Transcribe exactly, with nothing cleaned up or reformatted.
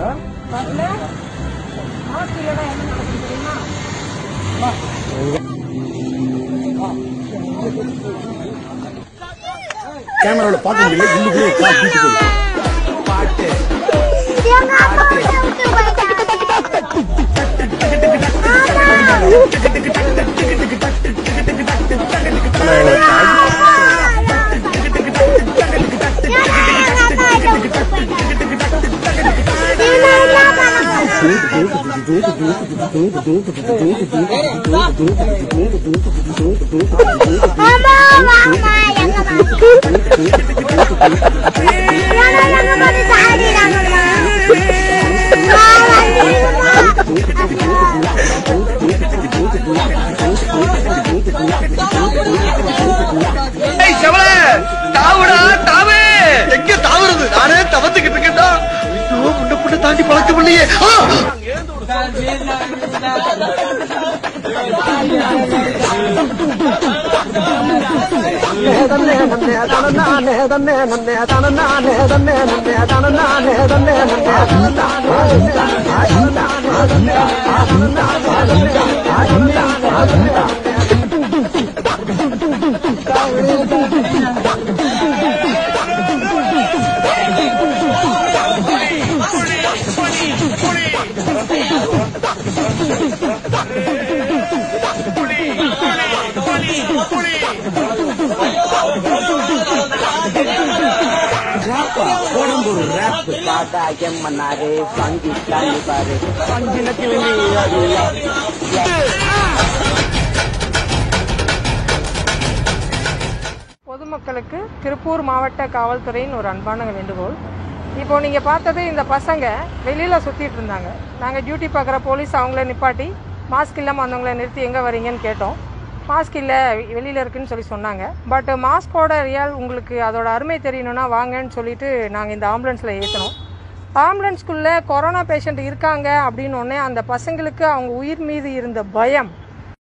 கேமராவில் பார்க்க முடியல. உள்ளுக்குள்ளே பாட்டு தாண்டி பழக்கம் இல்லையே. பொதுமக்களுக்கு திருப்பூர் மாவட்ட காவல்துறையின் ஒரு அன்பான வேண்டுகோள். இப்போ நீங்க பார்த்தது இந்த பசங்க வெளியில சுத்திட்டு இருந்தாங்க. நாங்க டியூட்டி பார்க்குற போலீஸ் அவங்கள நிப்பாட்டி மாஸ்க் இல்லாமல் வந்தவங்களை நிறுத்தி எங்கே வரீங்கன்னு கேட்டோம். மாஸ்க் இல்லை வெளியில் இருக்குன்னு சொல்லி சொன்னாங்க. பட் மாஸ்கோட ரியல் உங்களுக்கு அதோட அருமை தெரியணும்னா வாங்கன்னு சொல்லிட்டு நாங்கள் இந்த ஆம்புலன்ஸில் ஏற்றினோம். ஆம்புலன்ஸ்குள்ளே கொரோனா பேஷண்ட் இருக்காங்க அப்படின்னு ஒன்னே அந்த பசங்களுக்கு அவங்க உயிர் மீது இருந்த பயம்